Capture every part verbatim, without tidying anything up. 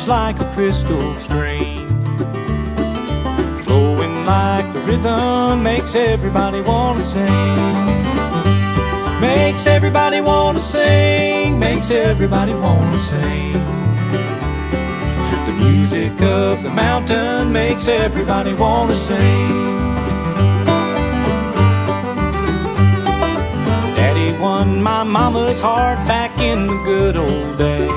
like a crystal stream, flowing like the rhythm, makes everybody wanna sing. Makes everybody wanna sing, makes everybody wanna sing. The music of the mountain makes everybody wanna sing. Daddy won my mama's heart back in the good old days.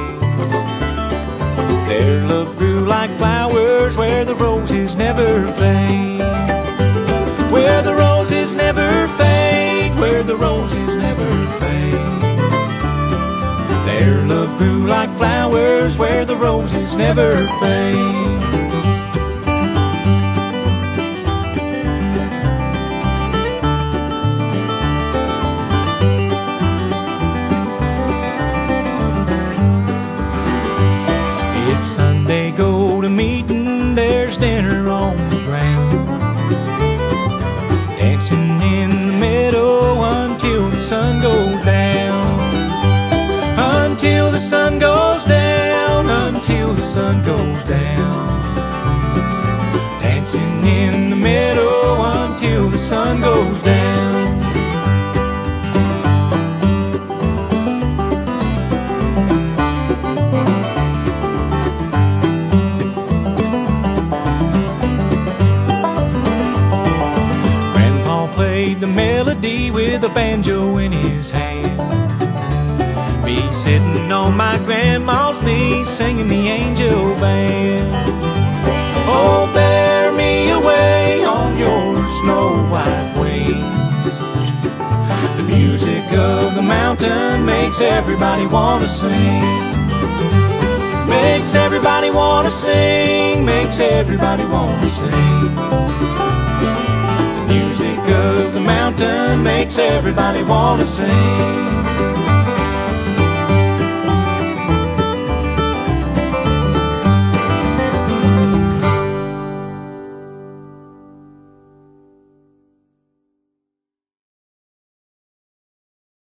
Their love grew like flowers where the roses never fade. Where the roses never fade, where the roses never fade. Their love grew like flowers where the roses never fade. It's Sunday, go to meeting, there's dinner on the ground. Dancing in the meadow until the sun goes down. Until the sun goes down, until the sun goes down. Dancing in the meadow until the sun goes down. The melody with a banjo in his hand, me sitting on my grandma's knee singing the angel band. Oh, bear me away on your snow white wings. The music of the mountain makes everybody wanna sing. Makes everybody wanna sing, makes everybody wanna sing. Of the mountain makes everybody wanna sing.